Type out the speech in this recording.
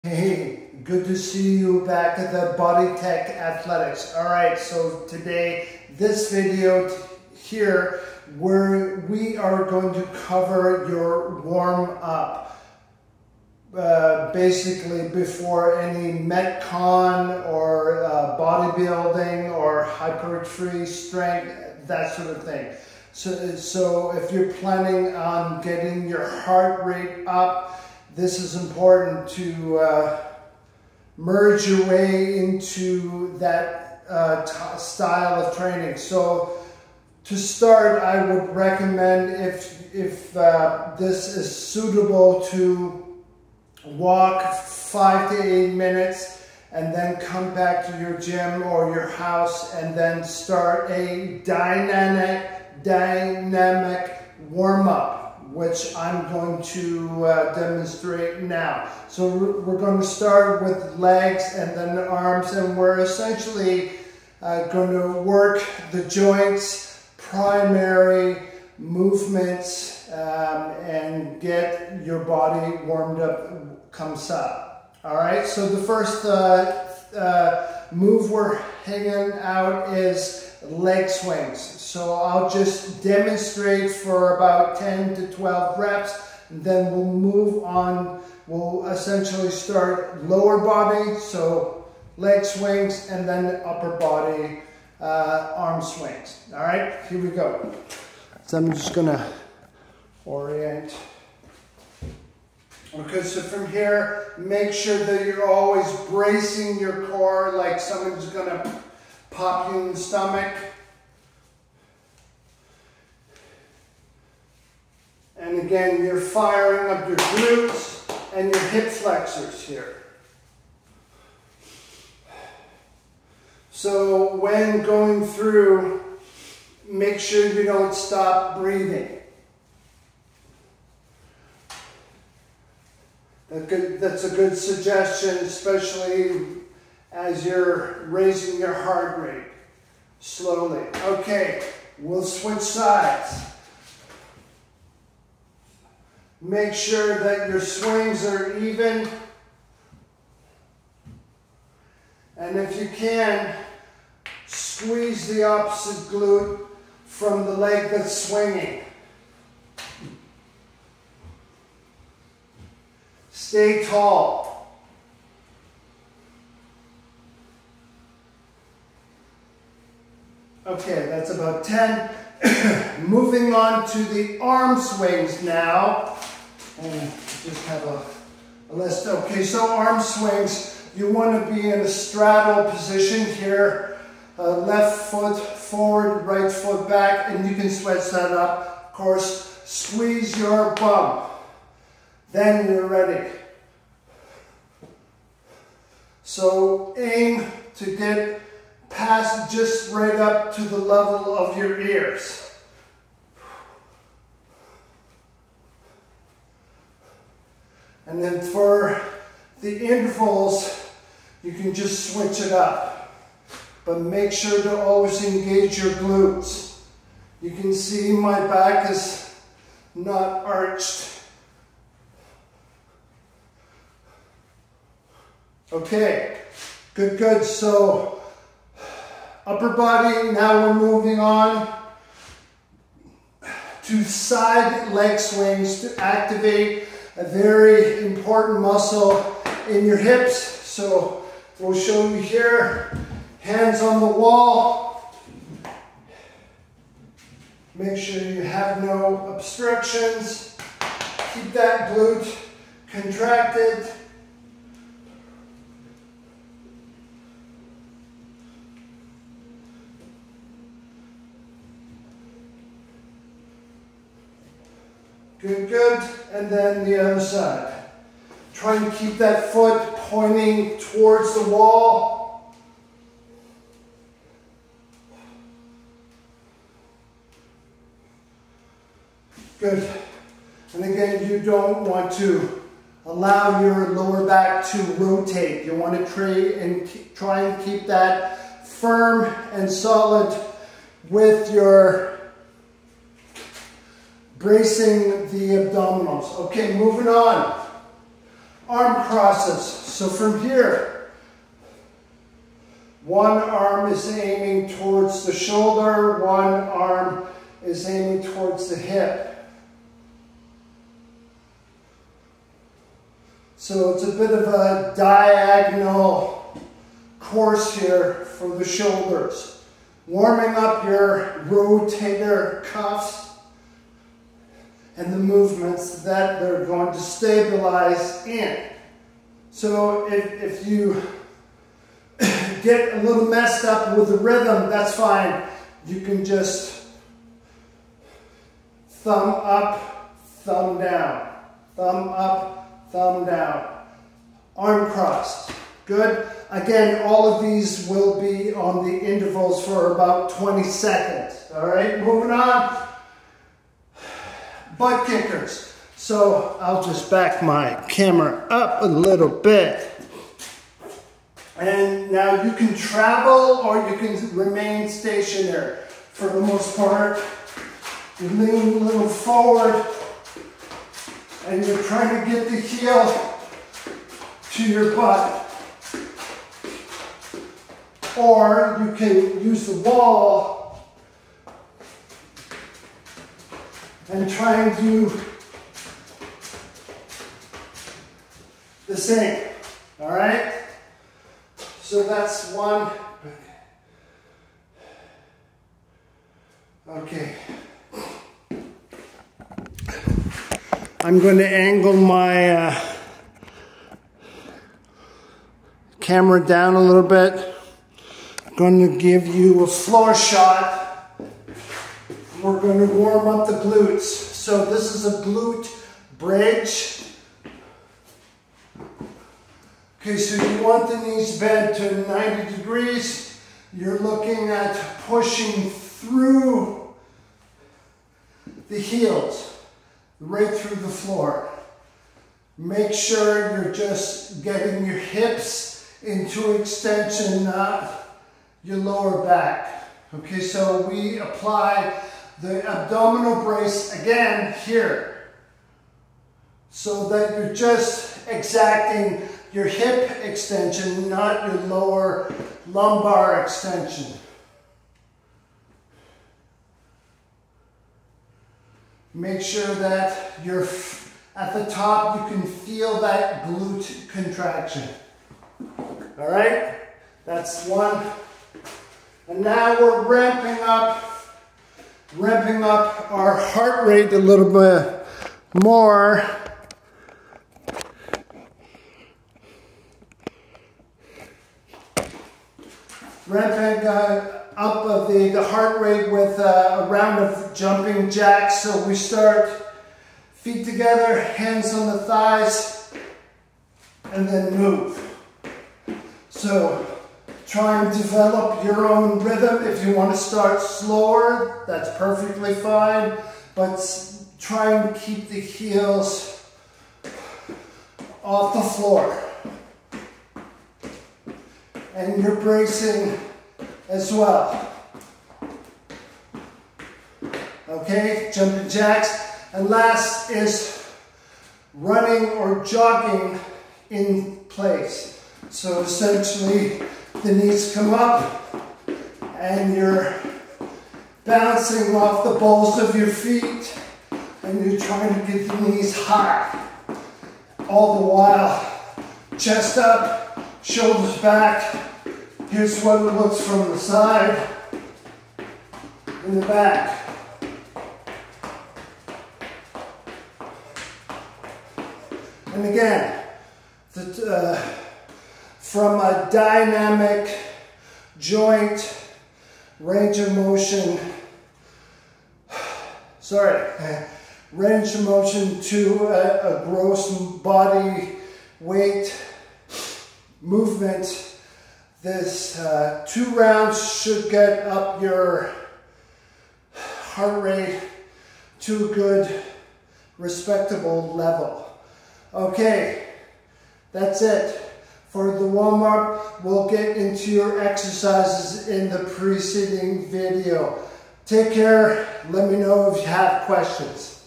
Hey, good to see you back at the Body Tech Athletics. All right, so today, this video here, where we are going to cover your warm up. Basically before any Metcon or bodybuilding or hypertrophy strength, that sort of thing. So if you're planning on getting your heart rate up, this is important to merge your way into that style of training. So to start, I would recommend if this is suitable to walk 5 to 8 minutes and then come back to your gym or your house and then start a dynamic warm-up, which I'm going to demonstrate now. So we're going to start with legs and then the arms, and we're essentially going to work the joints, primary movements, and get your body warmed up, comes up. All right, so the first move we're hanging out is leg swings. So I'll just demonstrate for about 10 to 12 reps, and then we'll move on. We'll essentially start lower body, so leg swings, and then upper body arm swings. All right, here we go. So I'm just gonna orient. Okay, so from here, make sure that you're always bracing your core like someone's gonna pop you in the stomach. And again, you're firing up your glutes and your hip flexors here. So when going through, make sure you don't stop breathing. That's a good suggestion, especially as you're raising your heart rate slowly. Okay, we'll switch sides. Make sure that your swings are even. And if you can, squeeze the opposite glute from the leg that's swinging. Stay tall. Okay, that's about 10. Moving on to the arm swings now. And just have a list. Okay, so arm swings, you want to be in a straddle position here. Left foot forward, right foot back, and you can switch that up. Of course, squeeze your bum. Then you're ready. So aim to get past just right up to the level of your ears. And then for the intervals, you can just switch it up. But make sure to always engage your glutes. You can see my back is not arched. Okay, good. So upper body, now we're moving on to side leg swings to activate a very important muscle in your hips. So we'll show you here, hands on the wall. Make sure you have no obstructions. Keep that glute contracted. Good. And then the other side. Try and keep that foot pointing towards the wall. Good. And again, you don't want to allow your lower back to rotate. You want to try and keep that firm and solid with your bracing the abdominals. Okay, moving on. arm crosses. So from here, one arm is aiming towards the shoulder, one arm is aiming towards the hip. So it's a bit of a diagonal course here for the shoulders. Warming up your rotator cuffs and the movements that they're going to stabilize in. So if you get a little messed up with the rhythm, that's fine. You can just thumb up, thumb down, thumb up, thumb down, arm crossed. Good. Again, all of these will be on the intervals for about 20 seconds. All right, moving on. Butt kickers. So I'll just back my camera up a little bit. And now you can travel or you can remain stationary. For the most part, you lean a little forward and you're trying to get the heel to your butt. Or you can use the wall and try and do the same. All right? So that's one. Okay. I'm going to angle my camera down a little bit. I'm going to give you a floor shot. We're going to warm up the glutes. So this is a glute bridge. Okay, so you want the knees bent to 90 degrees. You're looking at pushing through the heels, right through the floor. Make sure you're just getting your hips into extension, not your lower back. Okay, so we apply the abdominal brace again here, so that you're just exacting your hip extension, not your lower lumbar extension. Make sure that you're at the top, you can feel that glute contraction. All right, that's one. And now we're ramping up our heart rate a little bit more. Ramping up the heart rate with a round of jumping jacks. So we start feet together, hands on the thighs, and then move. So try and develop your own rhythm. If you want to start slower, that's perfectly fine, but try and keep the heels off the floor. And you're bracing as well. Okay, jumping jacks. And last is running or jogging in place. So essentially, the knees come up and you're bouncing off the balls of your feet and you're trying to get the knees high. All the while, chest up, shoulders back. Here's what it looks from the side, in the back. And again, from a dynamic joint range of motion, range of motion to a gross body weight movement, this 2 rounds should get up your heart rate to a good, respectable level. Okay, that's it. For the warm-up, we'll get into your exercises in the preceding video. Take care. Let me know if you have questions.